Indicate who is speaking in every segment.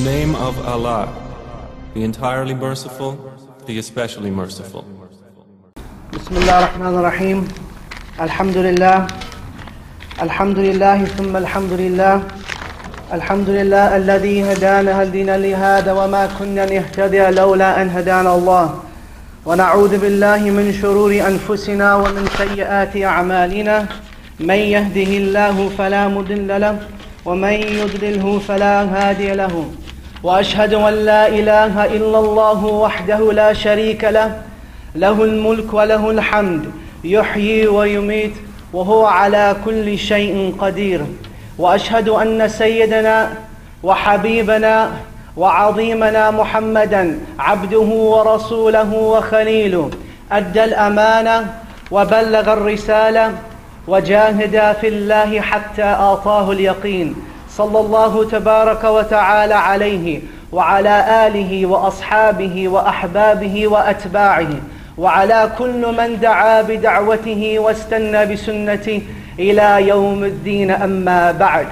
Speaker 1: name of Allah, the entirely merciful, the especially merciful.
Speaker 2: Bismillah ar-Rahman ar-Rahim. Alhamdulillah. Alhamdulillah thumma alhamdulillah. Alhamdulillah alladhi hadana hadina lihada wa ma kunna nihtadiya lawla an hadana Allah. Wa na'udhu billahi min shururi anfusina wa min sayyiati a'malina. Man yahdihillahu fala mudilla lahu wa man yudlilhu fala hadiya lahu. وأشهد أن لا إله إلا الله وحده لا شريك له له الملك وله الحمد يحيي ويميت وهو على كل شيء قدير وأشهد أن سيدنا وحبيبنا وعظيمنا محمدا عبده ورسوله وخليله أدى الأمانة وبلغ الرسالة وجاهد في الله حتى آتاه اليقين صلى الله تبارك وتعالى عليه وعلى آله وأصحابه وأحبابه وأتباعه وعلى كل من دعا بدعوته واستنى بسنته إلى يوم الدين. أما بعد،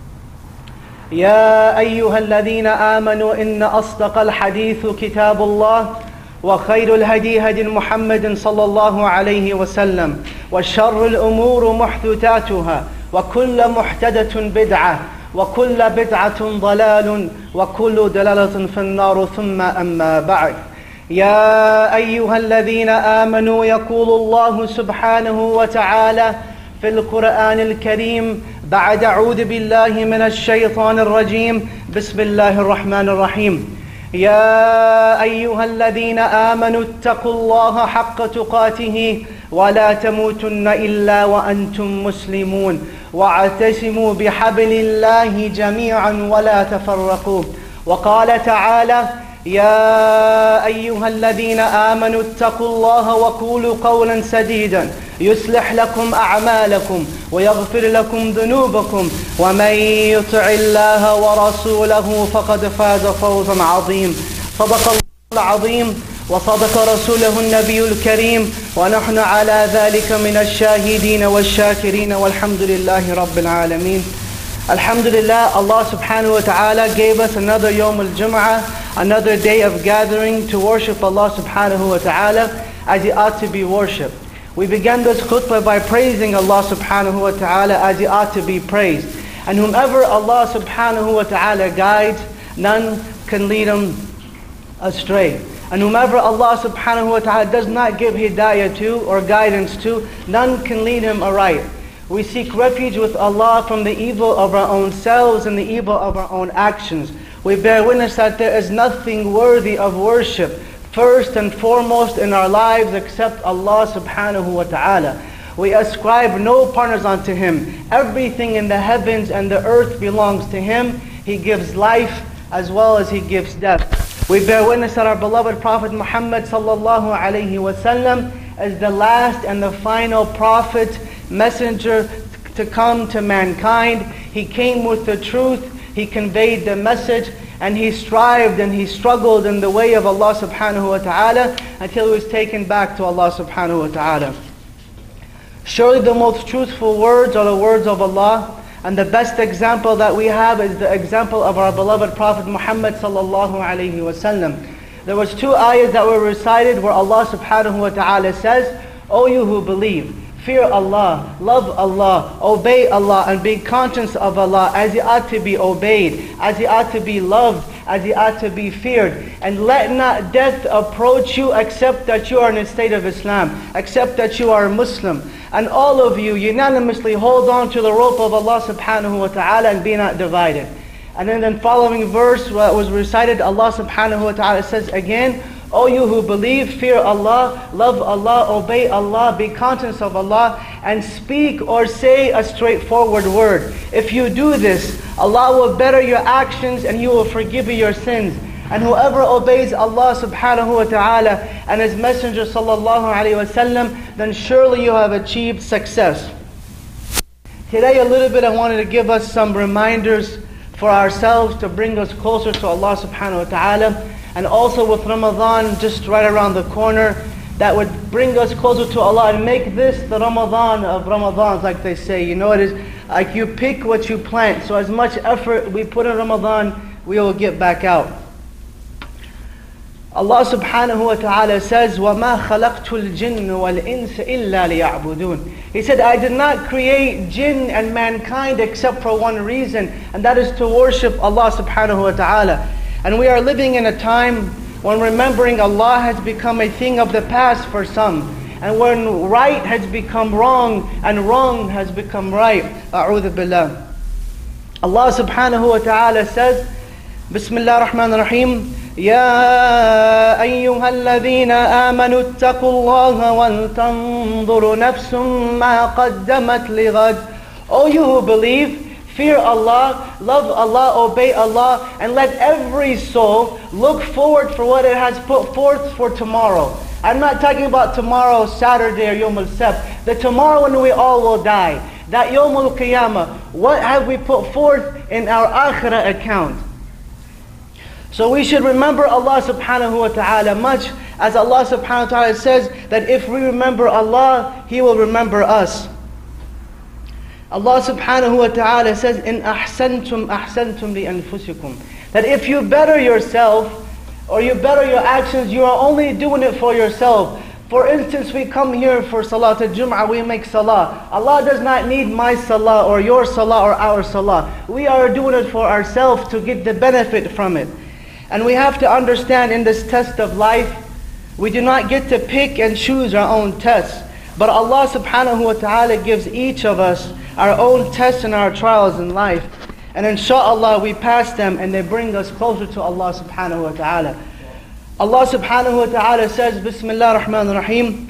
Speaker 2: يا أيها الذين آمنوا إن أصدق الحديث كتاب الله وخير الهدي هدي محمد صلى الله عليه وسلم وشر الأمور محدثاتها وكل محدثة بدعة وكل بدعة ضلال وكل ضلالة في النار. ثم أما بعد، يا أيها الذين آمنوا يقول الله سبحانه وتعالى في القرآن الكريم بعد أعوذ بالله من الشيطان الرجيم بسم الله الرحمن الرحيم. يا أيها الذين آمنوا اتقوا الله حق تقاته ولا تموتن إلا وأنتم مسلمون واعتصموا بحبل الله جميعا ولا تفرقوا. وقال تعالى: يا أيها الذين آمنوا اتقوا الله وقولوا قولا سديدا يصلح لكم أعمالكم ويغفر لكم ذنوبكم ومن يطع الله ورسوله فقد فاز فوزا عظيما. صدق الله العظيم وصدق رسوله النبي الكريم ونحن على ذلك من الشاهدين والشاكرين والحمد لله رب العالمين. Alhamdulillah, Allah subhanahu wa ta'ala gave us another Yawm al-Jum'ah, another day of gathering to worship Allah subhanahu wa ta'ala as He ought to be worshipped. We began this khutbah by praising Allah subhanahu wa ta'ala as He ought to be praised. And whomever Allah subhanahu wa ta'ala guides, none can lead him astray. And whomever Allah subhanahu wa ta'ala does not give hidayah to or guidance to, none can lead him aright. We seek refuge with Allah from the evil of our own selves and the evil of our own actions. We bear witness that there is nothing worthy of worship, first and foremost in our lives, except Allah subhanahu wa ta'ala. We ascribe no partners unto Him. Everything in the heavens and the earth belongs to Him. He gives life as well as He gives death. We bear witness that our beloved Prophet Muhammad sallallahu alayhi wa sallam is the last and the final prophet, messenger to come to mankind. He came with the truth, he conveyed the message, and he strived and he struggled in the way of Allah subhanahu wa ta'ala until he was taken back to Allah subhanahu wa ta'ala. Surely the most truthful words are the words of Allah, and the best example that we have is the example of our beloved Prophet Muhammad sallallahu alayhi wa sallam. There was two ayahs that were recited where Allah subhanahu wa ta'ala says, "O you who believe, fear Allah, love Allah, obey Allah, and be conscious of Allah as He ought to be obeyed, as He ought to be loved, as He ought to be feared. And let not death approach you except that you are in a state of Islam, except that you are a Muslim. And all of you unanimously hold on to the rope of Allah subhanahu wa ta'ala and be not divided." And then the following verse was recited, Allah subhanahu wa ta'ala says again, "O you who believe, fear Allah, love Allah, obey Allah, be conscious of Allah, and speak or say a straightforward word. If you do this, Allah will better your actions and He will forgive you your sins. And whoever obeys Allah subhanahu wa ta'ala and His Messenger sallallahu alayhi wa sallam, then surely you have achieved success." Today a little bit I wanted to give us some reminders for ourselves to bring us closer to Allah subhanahu wa ta'ala. And also with Ramadan just right around the corner, that would bring us closer to Allah and make this the Ramadan of Ramadans, like they say. You know, it is like you pick what you plant. So as much effort we put in Ramadan, we will get back out. Allah subhanahu wa ta'ala says, وَمَا خَلَقْتُ الْجِنَّ وَالْإِنسَ إِلَّا لِيَعْبُدُونَ. He said, I did not create jinn and mankind except for one reason, and that is to worship Allah subhanahu wa ta'ala. And we are living in a time when remembering Allah has become a thing of the past for some, and when right has become wrong and wrong has become right. A'udhu billah. Allah subhanahu wa ta'ala says, Bismillah ar-Rahman ar-Rahim, يا أيها الذين آمنوا اتقوا الله ولتنظر نفس ما قدمت لغد. O you who believe, fear Allah, love Allah, obey Allah, and let every soul look forward for what it has put forth for tomorrow. I'm not talking about tomorrow, Saturday or Yawm al-Sabt. The tomorrow when we all will die. That Yawm al-Qiyamah. What have we put forth in our akhirah account? So we should remember Allah subhanahu wa ta'ala much, as Allah subhanahu wa ta'ala says that if we remember Allah, He will remember us. Allah subhanahu wa ta'ala says, إِنْ أَحْسَنْتُمْ أَحْسَنْتُمْ لِأَنفُسِكُمْ. That if you better yourself, or you better your actions, you are only doing it for yourself. For instance, we come here for Salat al-Jum'ah, we make Salah. Allah does not need my Salah or your Salah or our Salah. We are doing it for ourselves to get the benefit from it. And we have to understand in this test of life, we do not get to pick and choose our own tests. But Allah subhanahu wa ta'ala gives each of us our own tests and our trials in life. And inshallah we pass them and they bring us closer to Allah subhanahu wa ta'ala. Allah subhanahu wa ta'ala says, Bismillah ar-Rahman ar-Rahim,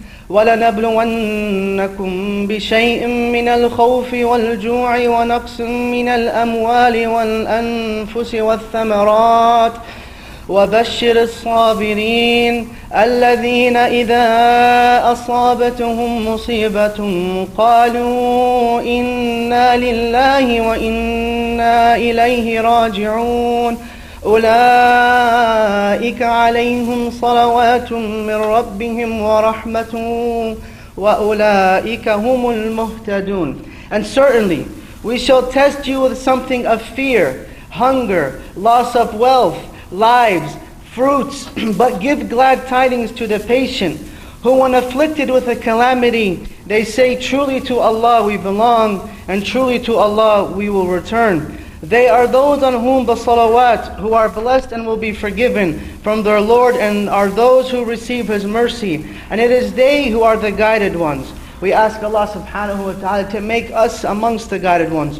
Speaker 2: وَلَنَبْلُوَنَّكُمْ بِشَيْءٍ مِّنَ الْخَوْفِ وَالْجُوعِ وَنَقْصٍ مِّنَ الْأَمْوَالِ وَالْأَنفُسِ وَالثَّمَرَاتِ وَبَشِّرِ الصَّابِرِينَ الَّذِينَ إِذَا أَصَابَتْهُمْ مُصِيبَةٌ قَالُوا إِنَّا لِلَّهِ وَإِنَّا إِلَيْهِ رَاجِعُونَ أُولَئِكَ عَلَيْهِمْ صَلَوَاتٌ مِّن رَّبِّهِمْ وَرَحْمَةٌ وَأُولَئِكَ هُمُ الْمُهْتَدُونَ. And certainly, we shall test you with something of fear, hunger, loss of wealth, lives, fruits, but give glad tidings to the patient, who when afflicted with a calamity, they say, truly to Allah we belong, and truly to Allah we will return. They are those on whom the salawat, who are blessed and will be forgiven from their Lord, and are those who receive His mercy. And it is they who are the guided ones. We ask Allah subhanahu wa ta'ala to make us amongst the guided ones.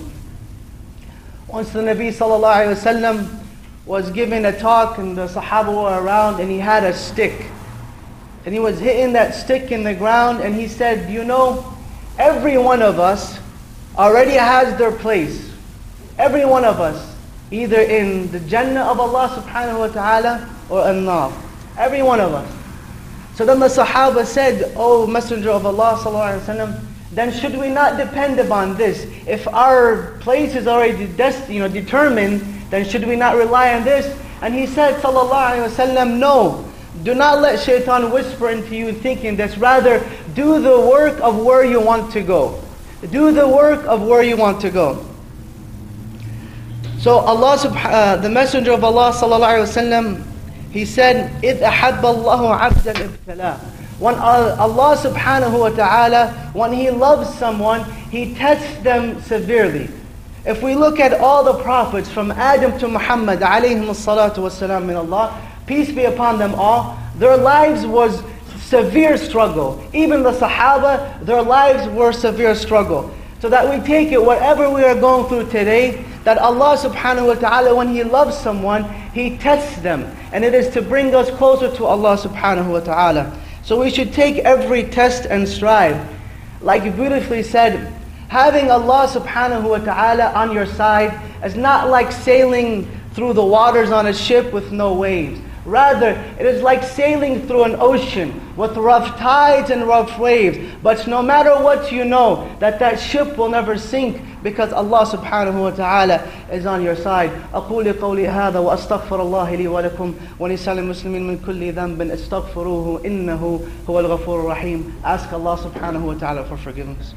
Speaker 2: Once the Nabi sallallahu alayhi wa sallam was giving a talk and the Sahaba were around, and he had a stick. And he was hitting that stick in the ground, and he said, you know, every one of us already has their place. Every one of us, either in the Jannah of Allah subhanahu wa ta'ala or an-nar. Every one of us. So then the Sahaba said, O Messenger of Allah sallallahu alayhi wa sallam, then should we not depend upon this? If our place is already determined, then should we not rely on this? And he said, sallallahu alayhi wa sallam, no. Do not let shaitan whisper into you thinking this. Rather, do the work of where you want to go. Do the work of where you want to go. So the Messenger of Allah sallallahu alayhi wa sallam, he said, إِذْ أَحَبَّ اللَّهُ عَبْدًا ابْتَلَاهُ. When Allah subhanahu wa ta'ala, when He loves someone, He tests them severely. If we look at all the prophets from Adam to Muhammad alayhim as-salatu was-salam min Allah, peace be upon them all, their lives was severe struggle. Even the Sahaba, their lives were severe struggle. So that we take it, whatever we are going through today, that Allah subhanahu wa ta'ala, when He loves someone, He tests them. And it is to bring us closer to Allah subhanahu wa ta'ala. So we should take every test and strive. Like you beautifully said, having Allah subhanahu wa ta'ala on your side is not like sailing through the waters on a ship with no waves. Rather, it is like sailing through an ocean with rough tides and rough waves. But no matter what you know, that ship will never sink because Allah subhanahu wa ta'ala is on your side. أقول قولي هذا وأستغفر الله لي ولكم ولسائر المسلمين من كل ذنب استغفروه إنه هو الغفور الرحيم. Ask Allah subhanahu wa ta'ala for forgiveness.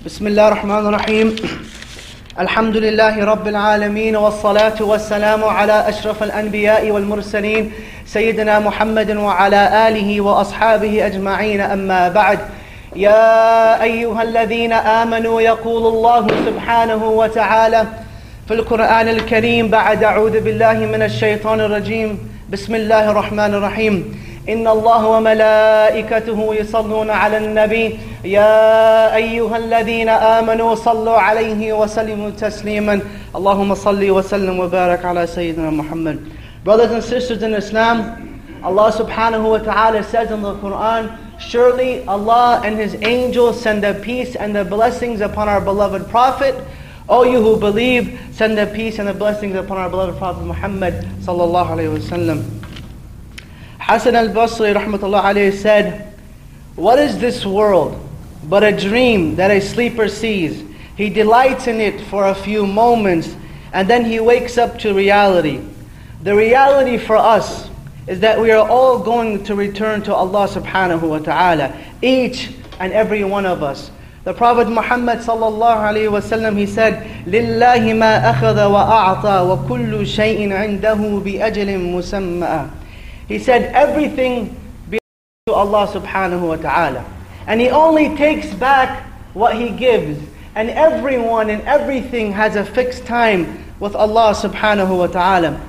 Speaker 2: بسم الله الرحمن الرحيم الحمد لله رب العالمين والصلاة والسلام على أشرف الأنبياء والمرسلين سيدنا محمد وعلى آله وأصحابه أجمعين أما بعد يا أيها الذين آمنوا يقول الله سبحانه وتعالى في القرآن الكريم بعد أعوذ بالله من الشيطان الرجيم بسم الله الرحمن الرحيم إن الله وملائكته يصلون على النبي يا أيها الذين آمنوا صلوا عليه وسلموا تسليما اللهم صل وسلم وبارك على سيدنا محمد. Brothers and sisters in Islam, Allah subhanahu wa ta'ala says in the Quran, surely Allah and His angels send the peace and the blessings upon our beloved Prophet. O you who believe, send the peace and the blessings upon our beloved Prophet Muhammad sallallahu alayhi wa sallam. Hasan al-Basri rahmatullah alayhi said, what is this world but a dream that a sleeper sees? He delights in it for a few moments and then he wakes up to reality. The reality for us is that we are all going to return to Allah subhanahu wa ta'ala, each and every one of us. The Prophet Muhammad sallallahu alayhi wa sallam, he said, لِلَّهِ مَا أَخَذَ وَأَعْطَى وَكُلُّ شَيْءٍ عِنْدَهُ بِأَجَلٍ مُسَمَّأٍ. He said everything belongs to Allah subhanahu wa ta'ala. And He only takes back what He gives. And everyone and everything has a fixed time with Allah subhanahu wa ta'ala.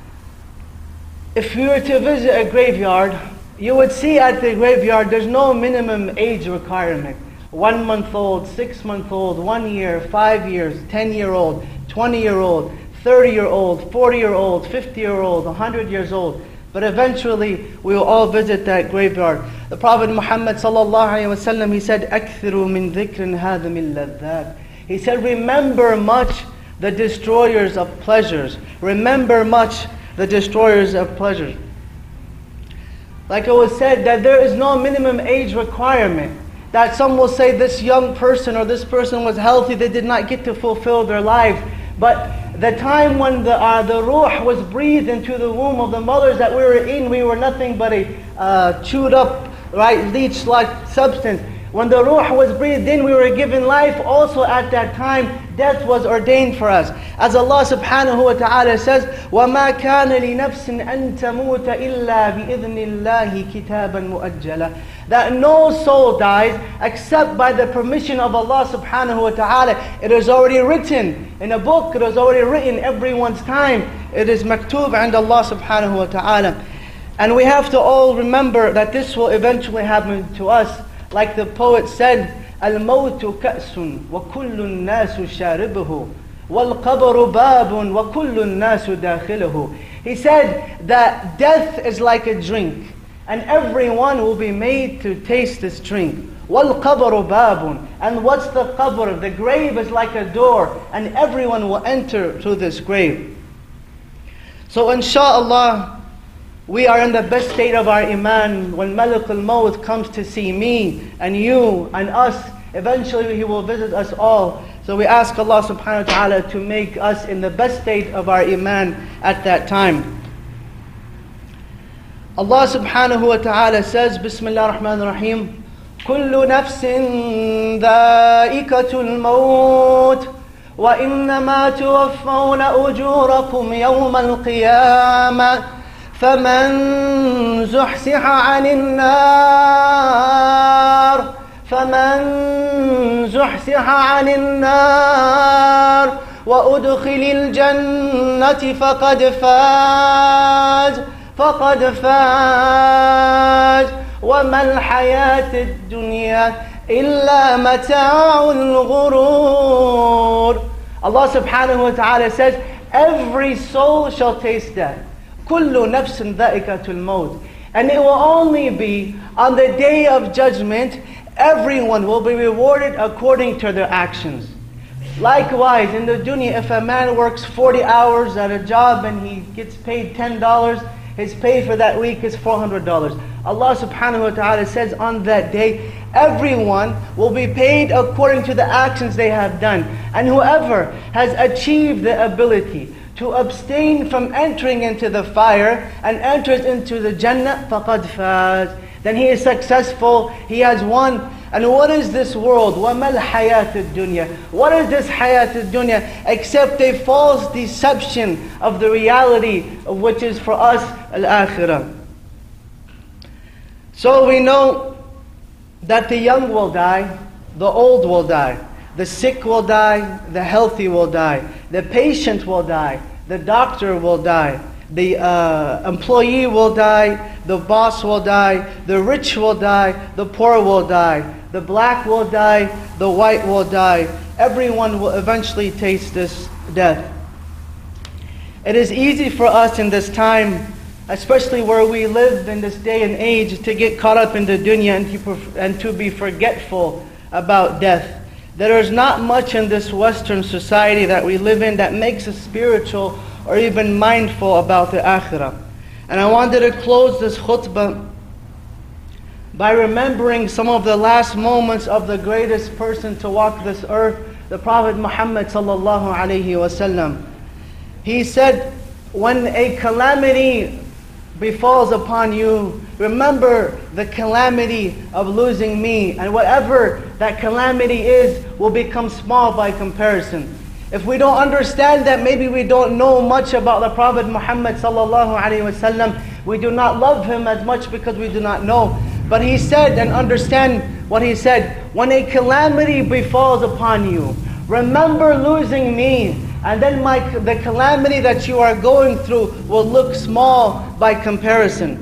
Speaker 2: If you were to visit a graveyard, you would see at the graveyard there's no minimum age requirement. 1 month old, 6 month old, 1 year, 5 years, 10-year-old, 20-year-old, 30-year-old, 40-year-old, 50-year-old, 100 years old. But eventually, we will all visit that graveyard. The Prophet Muhammad sallallahu alaihi wasallam, he said, "Akthiru min dhikrin hadhim al-ladhat." He said, remember much the destroyers of pleasures. Remember much the destroyers of pleasures. Like it was said, that there is no minimum age requirement. That some will say this young person or this person was healthy, they did not get to fulfill their lives. But the time when the ruh was breathed into the womb of the mothers that we were in, we were nothing but a chewed up, right, leech-like substance. When the ruh was breathed in, we were given life. Also at that time, death was ordained for us. As Allah subhanahu wa ta'ala says, وَمَا كَانَ لِنَفْسٍ أَن تَمُوتَ إِلَّا بِإِذْنِ اللَّهِ كِتَابًا مُؤَجَّلًا. That no soul dies except by the permission of Allah subhanahu wa ta'ala. It is already written in a book. It is already written everyone's time. It is maktub and Allah subhanahu wa ta'ala. And we have to all remember that this will eventually happen to us. Like the poet said, الْمَوْتُ كَأْسٌ وَكُلُّ النَّاسُ شَارِبُهُ وَالْقَبْرُ بَابٌ وَكُلُّ النَّاسُ دَاخِلُهُ. He said that death is like a drink, and everyone will be made to taste this drink. وَالْقَبْرُ بَابٌ. And what's the qabr? The grave is like a door, and everyone will enter through this grave. So inshaAllah, we are in the best state of our iman when Malak al-Maut comes to see me and you and us. Eventually He will visit us all. So we ask Allah subhanahu wa ta'ala to make us in the best state of our iman at that time. Allah subhanahu wa ta'ala says, Bismillah ar-Rahman ar-Rahim, كُلُّ نَفْسٍ ذَائِقَةُ الْمَوْتِ وَإِنَّمَا تُوَفَّوْنَ أُجُورَكُمْ يَوْمَ الْقِيَامَةِ فمن زحزح عن النار وأدخل الجنة فقد فاز وما الحياة الدنيا إلا متاع الغرور. Allah subhanahu wa ta'ala says, every soul shall taste death. كُلُّ نَفْسٍ ذَائِقَةُ الْمَوْتِ. And it will only be on the day of judgment, everyone will be rewarded according to their actions. Likewise, in the dunya, if a man works 40 hours at a job and he gets paid $10, his pay for that week is $400. Allah subhanahu wa ta'ala says on that day, everyone will be paid according to the actions they have done. And whoever has achieved the ability to abstain from entering into the fire and enters into the Jannah, فَقَدْ فَازَ. Then he is successful, he has won. And what is this world? وَمَا الْحَيَاةُ الدُّنْيَا? What is this hayat al-dunya except a false deception of the reality of which is for us al-akhirah. So we know that the young will die, the old will die, the sick will die, the healthy will die, the patient will die, the doctor will die, the employee will die, the boss will die, the rich will die, the poor will die, the black will die, the white will die. Everyone will eventually taste this death. It is easy for us in this time, especially where we live in this day and age, to get caught up in the dunya and to be forgetful about death. There is not much in this Western society that we live in that makes us spiritual or even mindful about the akhirah. And I wanted to close this khutbah by remembering some of the last moments of the greatest person to walk this earth, the Prophet Muhammad sallallahu alaihi wasallam. He said, when a calamity befalls upon you, remember the calamity of losing me, and whatever that calamity is will become small by comparison. If we don't understand that, maybe we don't know much about the Prophet Muhammad sallallahu alaihi wasallam. We do not love him as much because we do not know. But he said, and understand what he said, when a calamity befalls upon you, remember losing me, and then the calamity that you are going through will look small by comparison.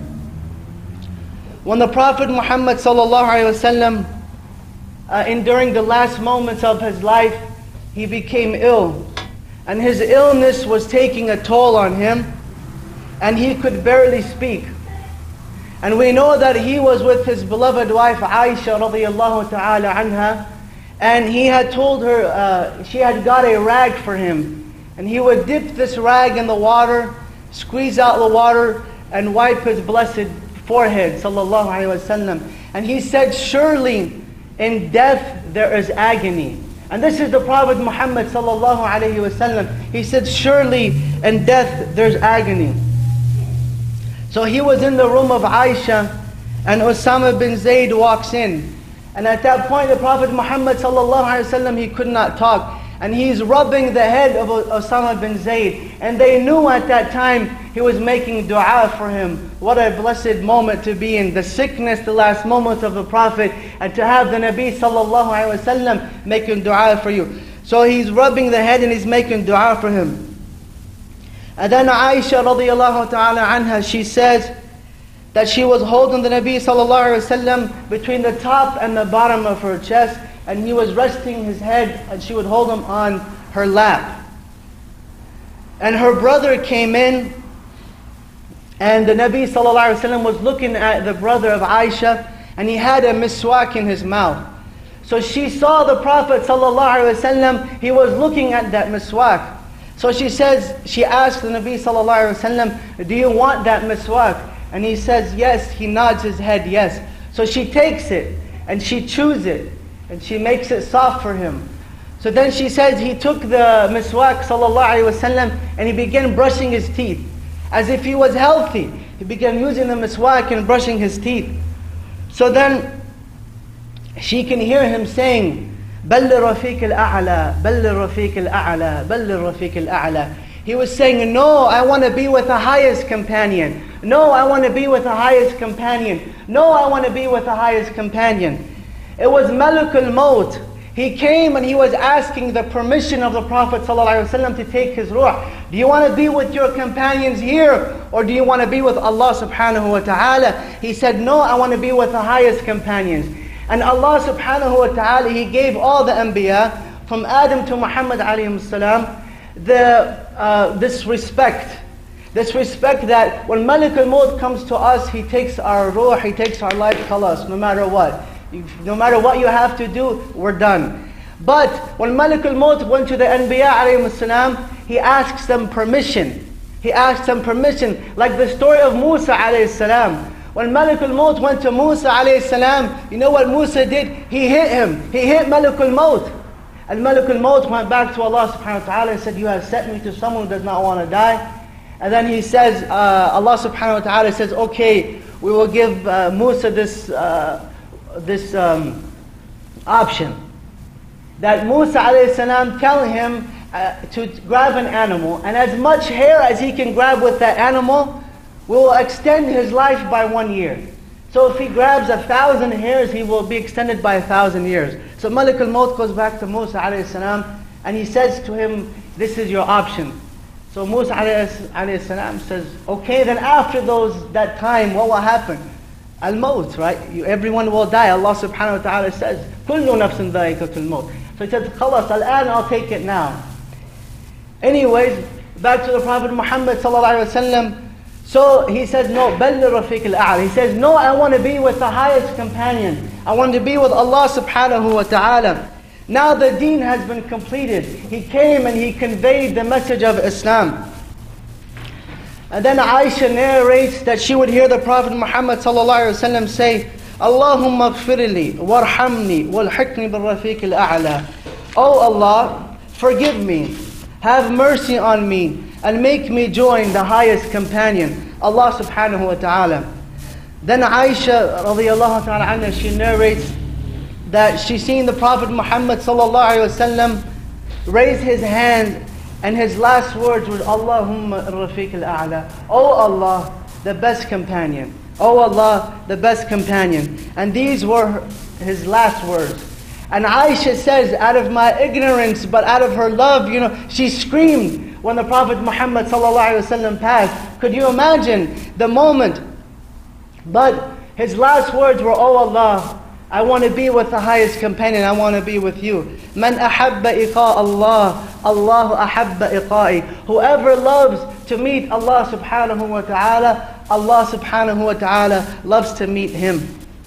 Speaker 2: When the Prophet Muhammad sallallahu alaihi wasallam, during the last moments of his life, he became ill, and his illness was taking a toll on him, and he could barely speak. And we know that he was with his beloved wife Aisha radiyallahu ta'ala anha, and he had told her, she had got a rag for him, and he would dip this rag in the water, squeeze out the water, and wipe his blessed forehead, sallallahu alaihi wasallam. And he said, surely in death there is agony. And this is the Prophet Muhammad sallallahu alaihi wasallam. He said, surely in death there's agony. So he was in the room of Aisha, and Osama bin Zayd walks in. And at that point the Prophet Muhammad sallallahu alaihi wasallam, he could not talk. And he's rubbing the head of Osama bin Zayd. And they knew at that time he was making dua for him. What a blessed moment to be in. The sickness, the last moments of the Prophet, and to have the Nabi sallallahu alaihi wasallam making dua for you. So he's rubbing the head and he's making dua for him. And then Aisha radiyallahu ta'ala anha, she says that she was holding the Nabi sallallahu alaihi wasallam between the top and the bottom of her chest, and he was resting his head, and she would hold him on her lap. And her brother came in, and the Nabi sallallahu alaihi wasallam was looking at the brother of Aisha, and he had a miswak in his mouth. So she saw the Prophet sallallahu alaihi wasallam, he was looking at that miswak. So she asked the Nabi sallallahu alaihi wasallam, do you want that miswak? And he says, yes. He nods his head, yes. So she takes it, and she chews it, and she makes it soft for him. So then she says he took the miswak sallallahu alaihi wasallam, and he began brushing his teeth as if he was healthy. He began using the miswak and brushing his teeth. So then she can hear him saying, بل الرفيق الأعلى بل الرفيق الأعلى بل الرفيق الأعلى. He was saying, no, I want to be with the highest companion. No, I want to be with the highest companion. No, I want to be with the highest companion. It was Malakul Maut. He came and he was asking the permission of the Prophet ﷺ to take his ruh. Do you want to be with your companions here, or do you want to be with Allah subhanahu wa ta'ala? He said, no, I want to be with the highest companions. And Allah subhanahu wa ta'ala, He gave all the anbiya, from Adam to Muhammad alayhi salam, this respect that when Malakul Maut comes to us, he takes our ruh, he takes our life, khalas, no matter what. No matter what you have to do, we're done. But when Malakul Maut went to the anbiya alayhi salam, he asks them permission. He asks them permission, like the story of Musa alayhi salam. When Malakul Maut went to Musa alayhi salam, you know what Musa did? He hit him. He hit Malakul Maut. And Malakul Maut went back to Allah subhanahu wa ta'ala and said, you have sent me to someone who does not want to die. And then he says, Allah subhanahu wa ta'ala says, okay, we will give Musa this option. That Musa alayhi salam tell him to grab an animal, and as much hair as he can grab with that animal will extend his life by 1 year. So if he grabs 1,000 hairs, he will be extended by 1,000 years. So Malik al-Maut goes back to Musa alayhi salam, and he says to him, this is your option. So Musa alayhi salam says, okay, then after that time, what will happen? Al-Maut, right? Everyone will die. Allah subhanahu wa ta'ala says, كُلُّ نَفْسٍ ذَائِقَةُ الْمَوْتِ. So he says, خلاص, الآن I'll take it now. Anyways, back to the Prophet Muhammad sallallahu alaihi wasallam. So he says, no, بَلِّ الرَّفِيقِ الْأَعْلَى. He says, no, I want to be with the highest companion. I want to be with Allah subhanahu wa ta'ala. Now the deen has been completed. He came and he conveyed the message of Islam. And then Aisha narrates that she would hear the Prophet Muhammad sallallahu alaihi wasallam say, Allahumma gfirli warhamni walhiqni bil-rafiq al-a'la. Oh Allah, forgive me, have mercy on me, and make me join the highest companion, Allah subhanahu wa ta'ala. Then Aisha radiyallahu ta'ala anha, she narrates that she seen the Prophet Muhammad sallallahu alaihi wasallam raise his hand, and his last words were, Allahumma ar-rafiq al-a'la. Oh Allah, the best companion. Oh Allah, the best companion. And these were his last words. And Aisha says, out of my ignorance, but out of her love, she screamed when the Prophet Muhammad sallallahu alaihi wasallam passed. Could you imagine the moment? But his last words were, oh Allah, I want to be with the highest companion. I want to be with you. Man ahabba iqa Allah, Allahu ahabba iqa'i. Whoever loves to meet Allah subhanahu wa ta'ala, Allah subhanahu wa ta'ala loves to meet him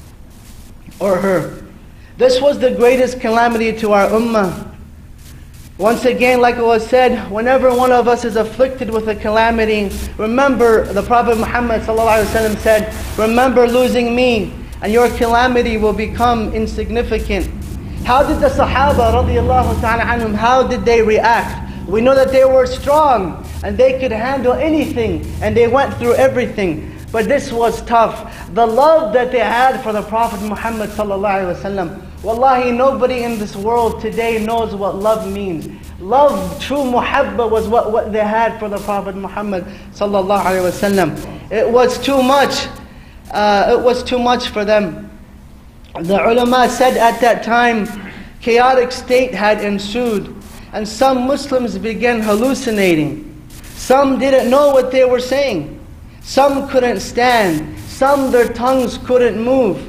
Speaker 2: or her. This was the greatest calamity to our ummah. Once again, like it was said, whenever one of us is afflicted with a calamity, remember the Prophet Muhammad sallallahu alaihi wasallam said, remember losing me, and your calamity will become insignificant. How did the Sahaba radiallahu ta'ala anhum, how did they react? We know that they were strong and they could handle anything and they went through everything. But this was tough. The love that they had for the Prophet Muhammad sallallahu alaihi wasallam. Wallahi, nobody in this world today knows what love means. Love, true muhabba was what they had for the Prophet Muhammad sallallahu alaihi wasallam. It was too much. It was too much for them. The ulama said at that time, chaotic state had ensued, and some Muslims began hallucinating. Some didn't know what they were saying. Some couldn't stand. Some, their tongues couldn't move.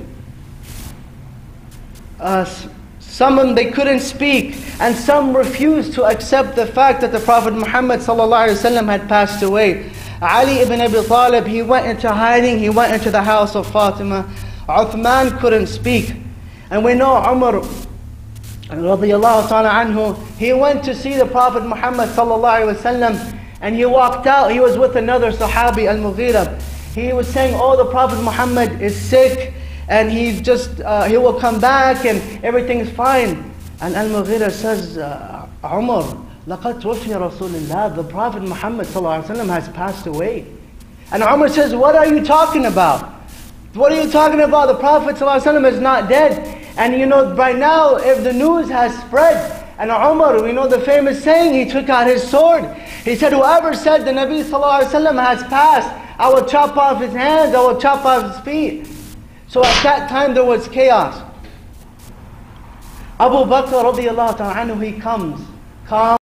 Speaker 2: Some of them, they couldn't speak. And some refused to accept the fact that the Prophet Muhammad ﷺ had passed away. Ali ibn Abi Talib, he went into hiding, he went into the house of Fatima. Uthman couldn't speak. And we know Umar radiyallahu ta'ala anhu, he went to see the Prophet Muhammad ﷺ, and he walked out. He was with another Sahabi, Al-Mughira. He was saying, oh, the Prophet Muhammad is sick, and he will come back and everything's fine. And Al-Mughira says, Umar, لَقَدْ تُوفِيَ رَسُولِ اللَّهِ. The Prophet Muhammad ﷺ has passed away. And Umar says, what are you talking about? What are you talking about? The Prophet ﷺ is not dead. And by now, if the news has spread, and Umar, we know the famous saying, he took out his sword. He said, whoever said the Nabi ﷺ has passed, I will chop off his hands, I will chop off his feet. So at that time there was chaos. Abu Bakr radiyallahu ta'ala anhu, he comes, calm.